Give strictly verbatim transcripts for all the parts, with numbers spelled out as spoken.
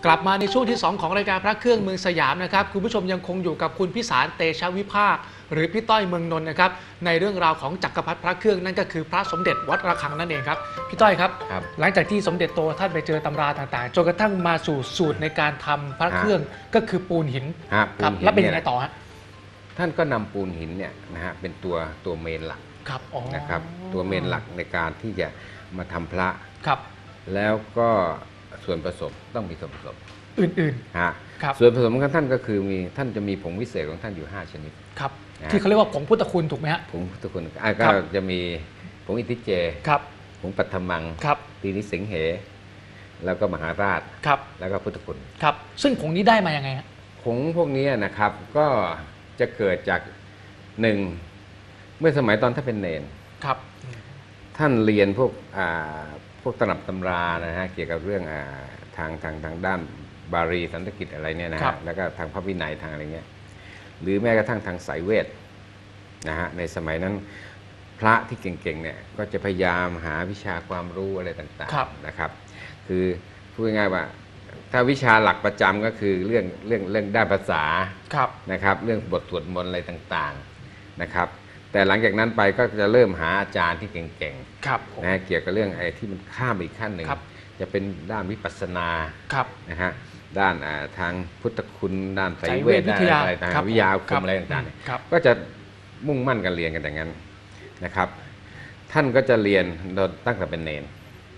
กลับมาในช่วงที่สองของรายการพระเครื่องเมืองสยามนะครับคุณผู้ชมยังคงอยู่กับคุณพิสารเตชะวิภาคหรือพี่ต้อยเมืองนนท์นะครับในเรื่องราวของจักรพรรดิพระเครื่องนั่นก็คือพระสมเด็จวัดระฆังนั่นเองครับพี่ต้อยครับหลังจากที่สมเด็จโตท่านไปเจอตำราต่างๆจนกระทั่งมาสู่สูตรในการทำพระเครื่องก็คือปูนหินครับแล้วเป็นยังไงต่อฮะท่านก็นำปูนหินเนี่ยนะฮะเป็นตัวตัวเมนหลักนะครับตัวเมนหลักในการที่จะมาทำพระครับแล้วก็ส่วนผสมต้องมีส่วนผสมอื่นๆฮะส่วนผสมของท่านก็คือมีท่านจะมีผงวิเศษของท่านอยู่ห้าชนิดครับที่เขาเรียกว่าผงพุทธคุณถูกไหมฮะผงพุทธคุณก็จะมีผงอิติเจครับผงปัทมังครับตีนิสิงเหแล้วก็มหาราชครับแล้วก็พุทธคุณครับซึ่งผงนี้ได้มายังไงฮะผงพวกนี้นะครับก็จะเกิดจากหนึ่งเมื่อสมัยตอนท่านเป็นเนนครับท่านเรียนพวกพวกตำรับตำรานะฮะเกี่ยวกับเรื่องทางทางทางด้านบาลีสันสกฤตอะไรเนี่ยนะฮะแล้วก็ทางพระวินัยทางอะไรเงี้ยหรือแม้กระทั่งทางสายเวทนะฮะในสมัยนั้นพระที่เก่งๆเนี่ยก็จะพยายามหาวิชาความรู้อะไรต่างๆนะครับคือพูดง่ายๆว่าถ้าวิชาหลักประจำก็คือเรื่องเรื่องเรื่องด้านภาษานะครับเรื่องบทสวดมนต์อะไรต่างๆนะครับแต่หลังจากนั้นไปก็จะเริ่มหาอาจารย์ที่เก่งๆนะเกี่ยวกับเรื่องไอ้ที่มันข้ามอีกขั้นหนึ่งจะเป็นด้านวิปัสสนานะฮะด้านทางพุทธคุณด้านไสยเวทด้านอะไรต่างๆวิทยาคมอะไรต่างๆก็จะมุ่งมั่นกันเรียนกันอย่างนั้นนะครับท่านก็จะเรียนตั้งแต่เป็นเนน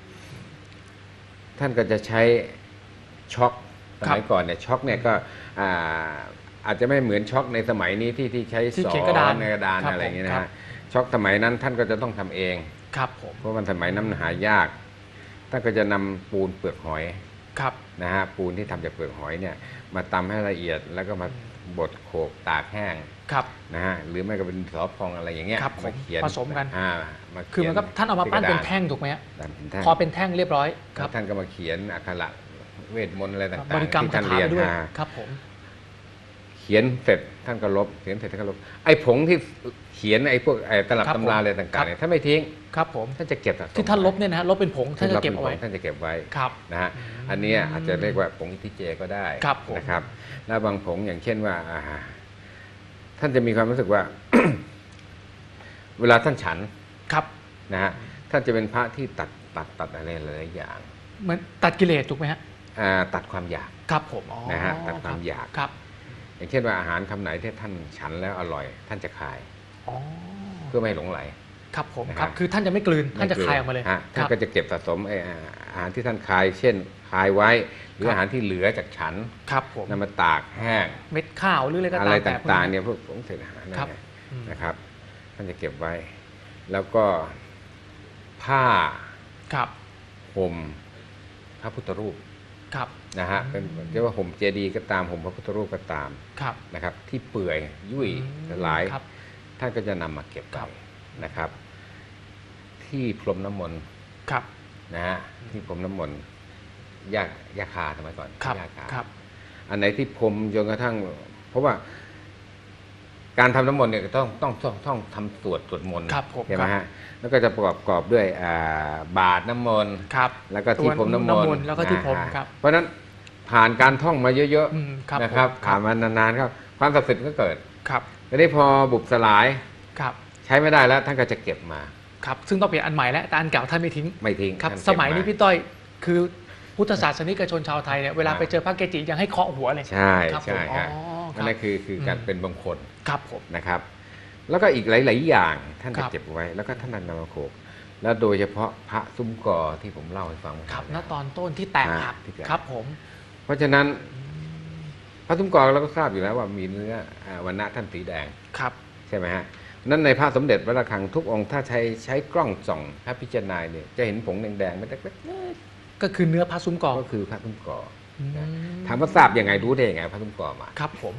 ท่านก็จะใช้ช็อคสมัยก่อนเนี่ยช็อคเนี่ยก็อาจจะไม่เหมือนช็อคในสมัยนี้ที่ที่ใช้สอนในกระดานอะไรอย่างเงี้ยนะฮะช็อคสมัยนั้นท่านก็จะต้องทำเองเพราะมันสมัยนั้นหายากท่านก็จะนำปูนเปลือกหอยนะฮะปูนที่ทำจากเปลือกหอยเนี่ยมาตำให้ละเอียดแล้วก็มาบดโขกตากแห้งนะฮะหรือไม่ก็เป็นสอพองอะไรอย่างเงี้ยมาเขียนผสมกันมาคือมันก็ท่านเอามาปั้นเป็นแท่งถูกไหมฮะพอเป็นแท่งเรียบร้อยครับท่านก็มาเขียนอักขระเวทมนต์อะไรต่างๆที่ท่านเรียนมาครับผมเขียนเสร็จท่านก็ลบเขียนเสร็จท่านก็ลบไอ้ผงที่เขียนไอ้พวกไอ้ตลับตำราอะไรต่างๆเนี่ยท่านไม่ทิ้งครับผมท่านจะเก็บที่ท่านลบเนี่ยนะฮะลบเป็นผงท่านจะเก็บเอาไว้ท่านจะเก็บไว้ครับนะฮะอันนี้อาจจะเรียกว่าผงอิติเจก็ได้นะครับแล้วบางผงอย่างเช่นว่าท่านจะมีความรู้สึกว่า เวลาท่านฉันครับนะฮะท่านจะเป็นพระที่ตัดตัดตัดอะไรหลายอย่างเหมือนตัดกิเลสถูกไหมฮะตัดความอยากครับผมนะฮะตัดความอยากครับอย่างเช่นว่าอาหารคำไหนที่ท่านฉันแล้วอร่อยท่านจะคายเพื่อไม่หลงไหลครับผมครับคือท่านจะไม่กลืนท่านจะคายออกมาเลยท่านก็จะเก็บสะสมอาหารที่ท่านคายเช่นคายไว้หรืออาหารที่เหลือจากฉันนำมาตากแห้งเม็ดข้าวหรืออะไรก็ตามอะไรต่างๆเนี่ยพวกผงเศษอาหารนั่นนะครับท่านจะเก็บไว้แล้วก็ผ้าห่มพระพุทธรูปนะฮะเป็นเรียกว่าห่มเจดีย์ก็ตามห่มพระพุทธรูปก็ตามนะครับที่เปื่อยยุ่ยหลายท่านก็จะนำมาเก็บไว้นะครับที่พรมน้ำมนต์นะฮะที่พรมน้ำมนต์ยากยาคาทำไมก่อนยาคาอันไหนที่พรมจนกระทั่งเพราะว่าการทำน้ำมนต์เนี่ยต้องต้องต้องต้องทำสวดสวดมนต์ใช่ไหมฮะแล้วก็จะประกอบกอบด้วยบาทน้ำมนต์แล้วก็ที่พรมน้ำมนต์แล้วก็ที่พรมครับเพราะฉะนั้นผ่านการท่องมาเยอะๆนะครับผ่านมานานๆครับความศักดิ์สิทธิ์ก็เกิดทีนี้พอบุบสลายใช้ไม่ได้แล้วท่านก็จะเก็บมาครับซึ่งต้องเปลี่ยนอันใหม่แล้วแต่อันเก่าท่านไม่ทิ้งไม่ทิ้งครับสมัยนี้พี่ต้อยคือพุทธศาสนิกชนชาวไทยเนี่ยเวลาไปเจอพระเกจิยังให้เคาะหัวเลยใช่ใช่ครับนั่นคือคือการเป็นมงคลครับผมนะครับแล้วก็อีกหลายๆอย่างท่านจะเก็บไว้แล้วก็ท่านนำมาโขกแล้วโดยเฉพาะพระซุ้มกอที่ผมเล่าให้ฟังครับณตอนต้นที่แตกหักครับผมเพราะฉะนั้นพระซุ้มกอเราก็ทราบอยู่แล้วว่ามีเนื้อวันณะท่านสีแดงครับใช่ไหมฮะนั้นในพระสมเด็จวัดระฆังทุกองค์ถ้าใช้ใช้กล้องส่องพระพิจารณาเนี่ยจะเห็นผงแดงๆไม่เล็กๆก็คือเนื้อพระซุ้มกอก็คือพระซุ้มกอถามว่าทราบยังไงรู้ได้ยังไงพระซุ้มกอมาครับผม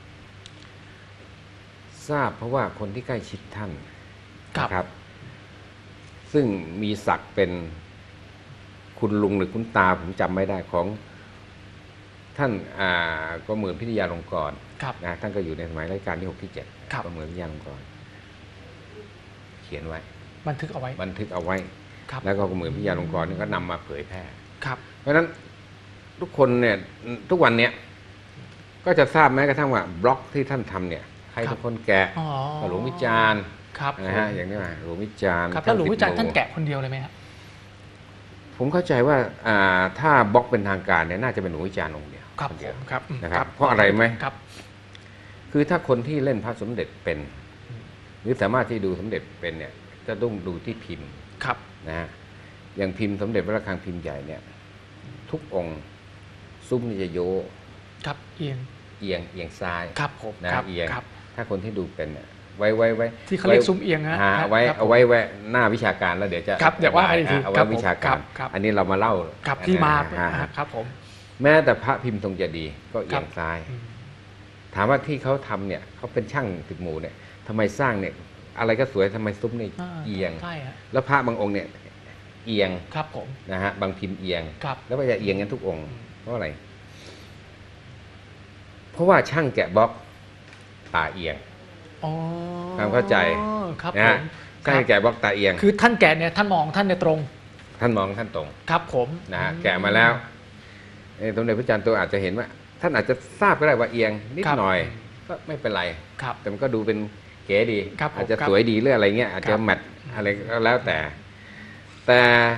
ทราบเพราะว่าคนที่ใกล้ชิดท่านนะครับซึ่งมีศักดิ์เป็นคุณลุงหรือคุณตาผมจำไม่ได้ของท่านก็เหมือนพิทยาลงกรณ์นะท่านก็อยู่ในสมัยรัชกาลที่หกที่เจ็ดก็เหมือนพิทยาลงกรณ์เขียนไว้บันทึกเอาไว้บันทึกเอาไว้แล้วก็เหมือนพิทยาลงกรณ์นี่ก็นำมาเผยแพร่เพราะฉะนั้นทุกคนเนี่ยทุกวันเนี้ยก็จะทราบแม้กระทั่งว่าบล็อกที่ท่านทำเนี่ยใครเป็นคนแกะอ๋อก็หลวงวิจารณ์ครับนะฮะอย่างนี้มาหลวงวิจารณ์ครับแล้วหลวงวิจารณ์ติดโมท่านแกะคนเดียวเลยไหมครับผมเข้าใจว่าอ่าถ้าบล็อกเป็นทางการเนี่ยน่าจะเป็นหลวงวิจารณ์องค์เดียวครับคนผเดียวมครับอืมนะครับเพราะอะไรไหมครับคือถ้าคนที่เล่นพระสมเด็จเป็นอืมหรือสามารถที่ดูสมเด็จเป็นเนี่ยจะต้องดูที่พิมพ์ครับนะฮะอย่างพิมพ์สมเด็จพระระฆังพิมพ์ใหญ่เนี่ยทุกองค์ซุ้มนี่จะโยครับเอียงเอียงเอียงซ้ายครับผมนะครับ เอียงครับถ้าคนที่ดูเป็นเนี่ยไว้ไว้ไว้ที่เขาเรียกไว้ซุ้มเอียงนะอ่าครับไว้ครับเอาไว้ไว้หน้าวิชาการแล้วเดี๋ยวจะครับเดี๋ยวว่ากันอีกทีเอาครัไว้บวิชาครัการบครับอันนี้เรามาเล่าครับที่มาอ่าครับผมแม้แต่พระพิมพ์ทรงเจดีย์ก็เอียงครับซ้ายอืมถามว่าที่เขาทำเนี่ยเขาเป็นช่างติดหมู่เนี่ยทำไมสร้างเนี่ยอะไรก็สวยทำไมซุ้มนี่อ่าเอียงใช่ฮะแล้วพระบางองค์เนี่ยเอียงครับผมนะฮะบางพิมพ์เอียงครับแล้วก็จะเอียงกันทุกองค์อืมเพราะอะไร เพราะว่าช่างแกะบล็อกตาเอียงอ๋อความเข้าใจครับนะผฮะมช่างแกะบล็อกตาเอียงคือท่านแกะเนี่ยท่านมองท่านในยตรงท่านมองท่านตรงครับผมนะฮะแกะมาแล้วเอ่อสมเด็จพระจันทร์โตอาจจะเห็นว่า ท่านอาจจะทราบก็ได้ว่าเอียงนิดครับหน่อยก็ไม่เป็นไรครับแต่มันก็ดูเป็นเก๋ดีครับผมอาจจะครับสวยดีหรืออะไรเงี้ยอาจคจะรับแมทอะไรก็แล้วแต่ แต่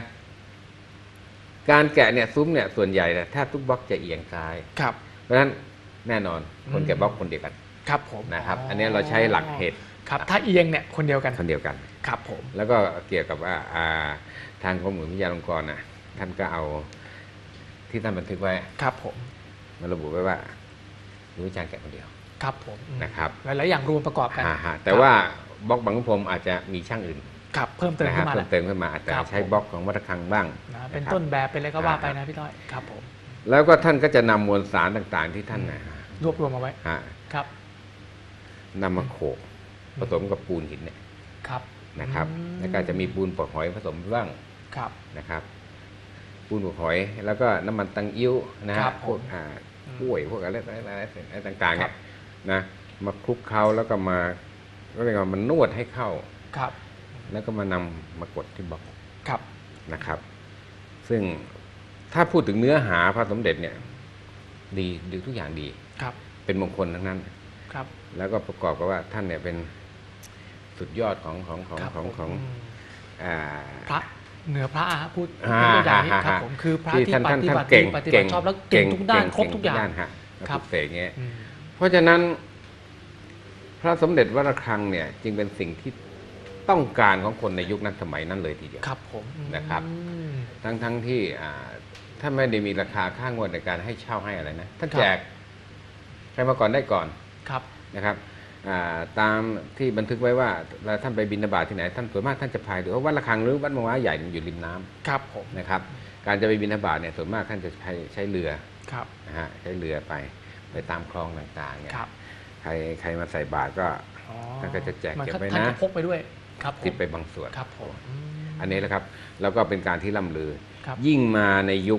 การแกะเนี่ยซุ้มเนี่ยส่วนใหญ่เนี่ยถ้าทุกบล็อกจะเอียงซ้ายครับเพราะฉะนั้นแน่นอนคนอืมแกะบล็อกคนเดียวกันครับผมนะครับ อันนี้เราใช้หลักเหตุครับถ้าเอียงเนี่ยคนเดียวกันคนเดียวกันครับผมแล้วก็เกี่ยวกับว่าอ่าทางกรมหลวงวิทยาลงกรณ์นะท่านก็เอาที่ท่านบันทึกไว้ครับผมมาระบุไว้ว่าหลวงวิจารณ์แกะคนเดียวครับผมอืมนะครับหลายๆอย่างรวมประกอบกันฮะฮะแต่ว่าบล็อกบางขุนพรหมอาจจะมีช่างอื่นครับเพิ่มเติมนะขึ้ฮะนมาเพิ่แหมละเติมขึ้นมาอาจจะครับใช้ผมบล็อกของวัดระฆังบ้างนะเป็นนะครับต้นแบบเป็นอะไรก็ว่าไปนะพี่ต้อยครับผมแล้วก็ท่านก็จะนำมวลสารต่างๆ ที่ท่านนะรวบรวมเอาไว้ฮะครับนำมาโขกผสมกับปูนหินเนี่ยครับนะครับอืมแล้วก็จะมีปูนปอกหอยผสมบ้างครับนะครับ ปูนปอกหอย แล้วก็น้ำมันตังอิ้วนะครัฮะบผมพวกอ่าอืมกล้วยพวกอะไรอะไรอะไรอะไรต่างๆครัเนี่ยบนะมาคลุกเคล้าแล้วก็มาก็เรียกว่ามันนวดให้เข้าครับแล้วก็มานำมากดที่บล็อกครับนะครับ ซึ่งถ้าพูดถึงเนื้อหาพระสมเด็จเนี่ยดีดีทุกอย่างดีครับเป็นมงคลทั้งนั้นครับแล้วก็ประกอบกับว่าท่านเนี่ยเป็นสุดยอดของของของครับของผมของอืมอ่าพระเหนือพระอะฮะพูดอ่าพูดตัวอย่างนี้ฮะครับฮะผมคือพระที่ที่ท่านปท่านฏิท่านบัติเก่งปฏิบัติชอบแล้วเก่งทุกด้านครบทุกอย่างฮะครับทุกเสกเงี้ยอืมเพราะฉะนั้นพระสมเด็จวัดระฆังเนี่ยจึงเป็นสิ่งที่ต้องการของคนในยุคนั้นสมัยนั้นเลยทีเดียวครับผมนะครับอืมทั้งทั้งที่อ่าท่านไม่ได้มีราคาค่างวดในการให้เช่าให้อะไรนะท่านครับแจกใครมาก่อนได้ก่อนครับนะครับอ่าตามที่บันทึกไว้ว่าเวลาท่านไปบิณฑบาตที่ไหนท่านส่วนมากท่านจะพายเรือเพราะวัดระฆังหรือวัดมงว้าใหญ่มันอยู่ริมน้ำครับผมนะครับ การจะไปบิณฑบาตเนี่ยส่วนมากท่านจะใช้ใช้เรือครับนะฮะใช้เรือไปไปตามคลองต่างๆเนี่ยครับใครใครมาใส่บาตรก็อ๋อท่านก็จะแจกมันเก็บก็ไว้ท่านนะก็พกไปด้วยครับผมติดไปบางส่วนครับผมมอันนี้แหละครับแล้วก็เป็นการที่ล่ำลือครับยิ่งมาในยุค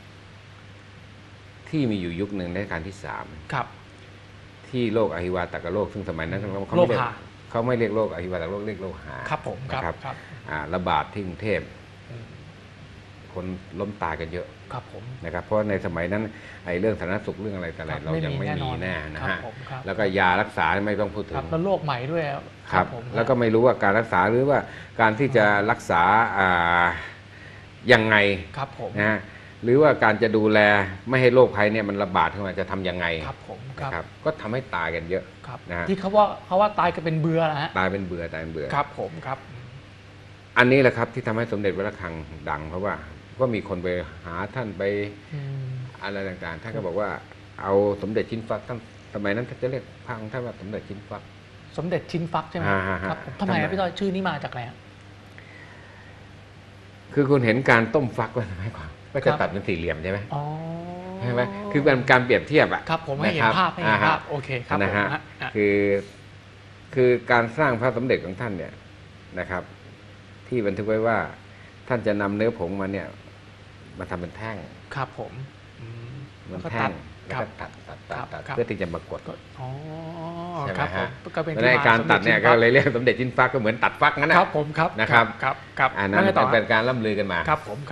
ที่มีอยู่ยุคหนึ่งในรัชกาลที่สามครับที่โลกอหิวาตกโลกซึ่งสมัยนั้นเขาโลไม่เรียกหะเขาไม่เรียกโลกอหิวาตกโลกเรียกโลหะครับผมครับนะครับครับอ่าระบาดที่กรุงเทพอืมคนล้มตายกันเยอะครับผมนะครับ เพราะในสมัยนั้นไอ้เรื่องสาธารณสุขเรื่องอะไรแต่อะไรครับเรายังไม่มีแน่นะครัฮะบผมครับแล้วก็ยารักษาไม่ต้องพูดถึครับงแล้วโรคใหม่ด้วยครับผมแล้วก็ไม่รู้ว่าการรักษาหรือว่าการที่จะรักษาอ่ายังไงครับผมนะฮะหรือว่าการจะดูแลไม่ให้โรคภัยเนี่ยมันระบาดขึ้นมาจะทำยังไงครับผมคนะครัรับบก็ทำให้ตายกันเยอะครับนะฮะที่เขาว่าเขาว่าตายกันเป็นเบื่อนะฮะตายเป็นเบื่อตายเป็นเบื่อครับผมครับอันนี้แหละครับที่ทำให้สมเด็จวัดระฆังดัง เพราะว่าก็มีคนไปหาท่านไปอืมอะไรต่างๆท่านก็บอกว่าเอาสมเด็จชิ้นฟักท่านสมัยนั้นท่านจะเรียกพระของท่านว่าสมเด็จชิ้นฟักสมเด็จชินฟักใช่ไหมอ่าฮะครับผมทำไมทำไมครับพี่ต้อยชื่อนี้มาจากอะไรฮะคือคุณเห็นการต้มฟักไว้ไหมก่อนก็ครัจะบตัดเป็นสี่เหลี่ยมใช่ไหมอ๋อใช่ไหมคือเป็นการเปรียบเทียบอะครับผมให้เห็นนะครับภาพให้เห็นอ่าฮะภาพโอเคครับนะฮะผมฮะอ่ะคือคือการสร้างพระสมเด็จของท่านเนี่ยนะครับ ที่บันทึกไว้ว่าท่านจะนำเนื้อผงมาเนี่ยมาทำเป็นแท่งครับผมอืมเหมันแล้วก็แท่ตังดแล้วครัก็บตัดตัดตัดครับตัดครับเพื่อที่จะมากดก็อ๋อใช่ไหมครับผฮะมก็เป็นแล้วที่ในมาการตัดเนี่ยสมก็ด็จเลยเรียกสมเด็จชิ้นฟักก็เหมือนตัดฟักนั่นนะครับผมครับนะครับครับครับอันนั้แล้วนไงต่อเป็นการล่ำลือกันมาครับผมครับ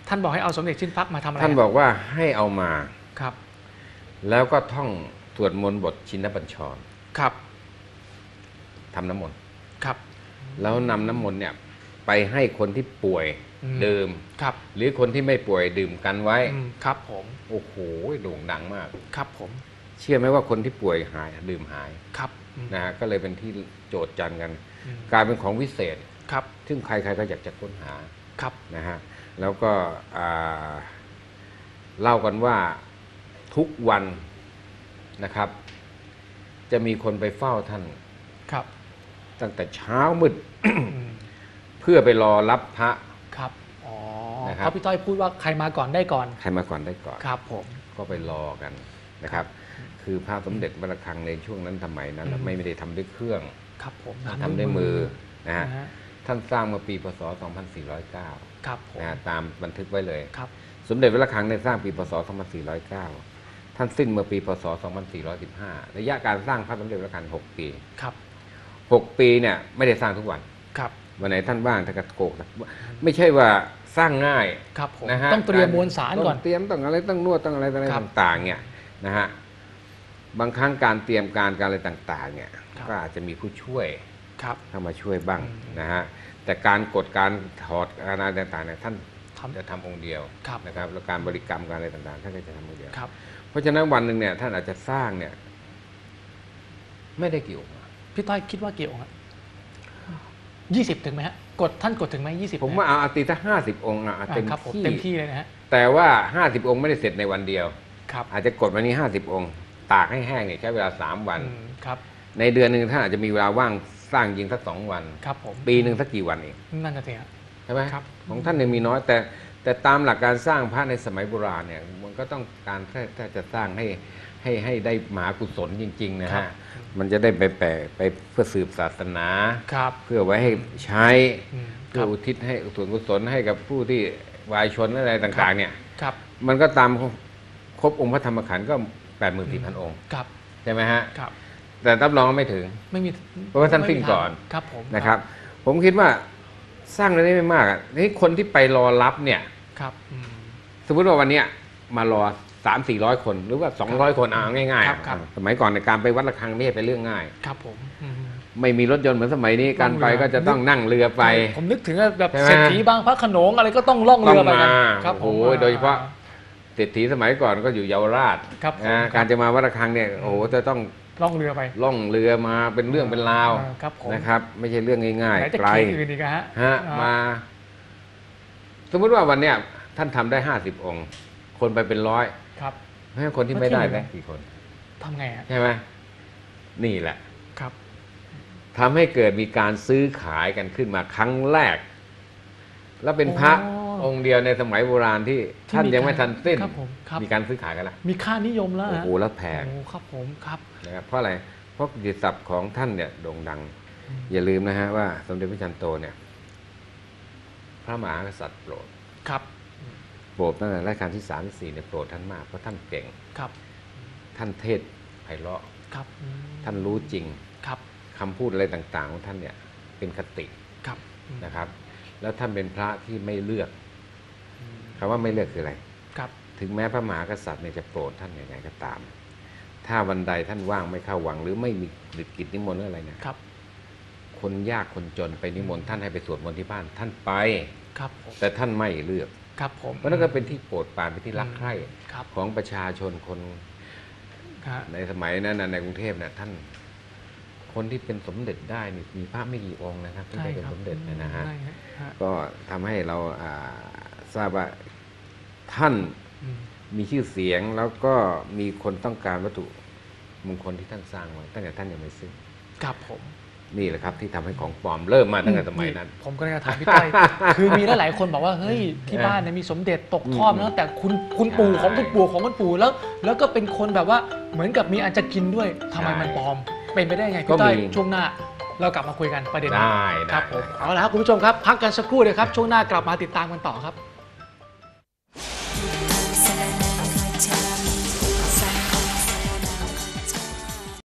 ท่านบอกให้เอาสมเด็จชิ้นพักมาทำอะไรท่านบอกว่าให้เอามาครับแล้วก็ท่องสวดมนต์บทชินบัญชรครับทำน้ำมนต์ครับแล้วนำน้ำมนต์เนี่ยไปให้คนที่ป่วยอืมดื่มครับหรือคนที่ไม่ป่วยดื่มกันไว้อืมครับผมโอ้โหโด่งดังมากครับผมเชื่อไหมว่าคนที่ป่วยหายดื่มหายครับอืมนะฮะก็เลยเป็นที่โจทย์จันกันอืมกลายเป็นของวิเศษครับซึ่งใครๆก็อยากจะค้นหาครับนะฮะแล้วก็อ่าเล่ากันว่าทุกวันนะครับ จะมีคนไปเฝ้าท่านครับตั้งแต่เช้ามืดอืมเพื่อไปรอรับพระครับอ๋อนะครับเพราะพี่ต้อยพูดว่าใครมาก่อนได้ก่อนใครมาก่อนได้ก่อนครับผมก็ไปรอกันนะครับ คือพระสมเด็จวัดระฆังในช่วงนั้นสมัยนั้นอืมไม่ได้ทำด้วยเครื่องครับผมทำด้วยมือนะฮะนะฮะท่านสร้างเมื่อปีพศ สองพันสี่ร้อยเก้าครับผมนะฮะตามบันทึกไว้เลยครับสมเด็จวัดระฆังในสร้างปีพศ สองพันสี่ร้อยเก้า ท่านสิ้นเมื่อปีพศ สองพันสี่ร้อยสิบห้า ระยะการสร้างพระสมเด็จวัดระฆังหกปีครับหกปีเนี่ยไม่ได้สร้างทุกวันครับวันไหนท่านว่างท่านก็โกกไม่ใช่ว่าสร้างง่ายครับผมนะฮะต้องเตรียมมวลสารก่อนต้งเตรียมต้องอะไรต้องนวดต้องอะไรต้องอะไรครับต่างๆเนี่ยนะฮะบางครั้งการเตรียมการการอะไรต่างๆเนี่ยครับก็อาจจะมีผู้ช่วยครับเข้ามาช่วยบ้างอืมนะฮะแต่การกดการถอดอะไรต่างๆเนี่ยท่านทำจะทำองค์เดียวครับนะครับแล้วการบริกรรมการอะไรต่างๆท่านก็จะทำองค์เดียวครับเพราะฉะนั้นวันหนึ่งเนี่ยท่านอาจจะสร้างเนี่ยไม่ได้กี่องค์อะพี่ต้อยคิดว่ากี่องค์ยี่สิบถึงไหมฮะกดท่านกดถึงไหมยี่สิบผมว่าเอาเอาตีถ้าห้าสิบองค์อะเอาเต็มครับผมที่เต็มที่เลยนะฮะแต่ว่าห้าสิบองค์ไม่ได้เสร็จในวันเดียวครับอาจจะกดวันนี้ห้าสิบองค์ ตากให้แห้งเนี่ยใช้เวลาสามวันอืมครับในเดือนหนึ่งท่านอาจจะมีเวลาว่างสร้างยิงสักสองวันครับผมปีหนึ่งสักกี่วันเองนั่นน่ะสิฮะใช่ไหมครับของท่านเนี่ยมีน้อยแต่แต่ตามหลักการสร้างพระในสมัยโบราณเนี่ยมันก็ต้องการถ้าถ้าจะสร้างให้ให้ให้ได้มหากุศลจริงๆนะครัฮะบมันจะได้ไปแปะไปเพื่อสืบศาสนาครับเพื่อไว้ให้ใช้อืมคเพื่อรับอุทิศให้ส่วนกุศลให้กับผู้ที่วายชนอะไรต่างๆเนี่ยครับมันก็ตามครบองค์พระธรรมขันธ์ก็แปดหมื่นสี่พันองค์ครับใช่ไหมฮะครับแต่รับรองว่าไม่ถึงไม่มีเพราะว่าท่านสิ้นก่อนครับผมนะครับ ผมคิดว่าสร้างได้ไม่มากอ่ะนี่คนที่ไปรอรับเนี่ยครับอืมสมมติว่าวันเนี้ยมารอสามสี่ร้อยคนหรือว่าสองร้อยคนเอาง่ายๆครัอ่ะบครับสมัยก่อนในการไปวัดระฆังไม่ใช่เป็นเรื่องง่ายครับผมอืมไม่มีรถยนต์เหมือนสมัยนี้การไปล่องเรือก็จะต้องนั่งเรือไปผมนึกถึงแบบใช่ไหมเศรษฐีบางพระโขนงอะไรก็ต้องล่องเรือไปกันต้องมาครับผมโอ้โหโดยเฉพาะ เศรษฐีสมัยก่อนก็อยู่เยาวราชครับผมนะครับ การจะมาวัดระฆังเนี่ยโอ้โหจะต้องล่องเรือไปล่องเรือมาเป็นเรื่องเป็นราวอ่าครับผมนะครับ ไม่ใช่เรื่องง่ายไหนๆจะไกลเขตอื่นอีกอะฮะฮะอ่มา สมมุติว่าวันเนี้ยท่านทำได้ห้าสิบองค์ คนไปเป็นร้อยครับเพราะฉะนั้นคนที่ไม่ได้แล้วที่เหลืได้อกี่คนทำไงฮะใช่ไหมนี่แหละครับทำให้เกิดมีการซื้อขายกันขึ้นมาครั้งแรก แล้วเป็นพระอ๋อองค์เดียวในสมัยโบราณที่ที่ท่านมียังไม่การทันสิ้นครับผมครับมีการซื้อขายกันแล้วมีค่านิยมแล้วโอ้ฮะโหแล้วแพงโอ้ครับผมครับนะครับเพราะอะไรเพราะกิตติศัพท์ของท่านเนี่ยโด่งดังอืมอย่าลืมนะฮะว่าสมเด็จพระจันทร์โตเนี่ย พระมหากษัตริย์โปรดครับโปรดตั้งแต่รัชกาลที่สามที่สี่เนี่ยโปรดท่านมากเพราะท่านเก่งครับท่านเทศไพเราะครับอืมท่านรู้จริงครับคำพูดอะไรต่างๆของท่านเนี่ยเป็นคติครับอืมนะครับ แล้วท่านเป็นพระที่ไม่เลือกอืมคำว่าไม่เลือกคืออะไรครับถึงแม้พระมหากษัตริย์เนี่ยจะโปรดท่านยังไงก็ตาม ถ้าวันใดท่านว่างไม่เข้าวัง หรือไม่มีกิจนิมนต์หรืออะไรเนี่ยครับคนยากคนจนไปนิมนต์ท่านให้ไปสวดมนต์ที่บ้าน ท่านไปครับผมแต่ท่านไม่เลือกครับผมเพราะนั่นก็เป็นที่โปรดปรานเป็นที่รักใคร่ครับของประชาชนคนฮะในสมัยนั้นน่ะในกรุงเทพเนี่ยท่านคนที่เป็นสมเด็จได้นี่มีพระไม่กี่องค์นะครับที่ได้เป็นสมเด็จเนี่ยนะฮะใช่ฮะก็ทำให้เราอ่าทราบว่าท่านอืมมีชื่อเสียงแล้วก็มีคนต้องการวัตถุมงคลที่ท่านสร้างไว้ตั้งแต่ท่านยังไม่สิ้นครับผมนี่แหละครับที่ทำให้ของปลอมเริ่มมาตั้งแต่สมัยนั้นผมก็เลยจะถามพี่ต้อย คือมีหลายๆคนบอกว่าเฮ้ยที่บ้านเนี่ยมีสมเด็จตกทอดนะแต่คุณคุณปู่ของคุณปู่ของคุณปู่แล้ว แล้วก็เป็นคนแบบว่าเหมือนกับมีอันจะกินด้วยทำไมมันปลอม เป็นไปได้ไงพี่ต้อยช่วงหน้า เรากลับมาคุยกันประเด็นนี้ได้ครับได้ผมเอาละครับคุณผู้ชมครับพักกันสักครู่เดียวครับช่วงหน้ากลับมาติดตามกันต่อครับ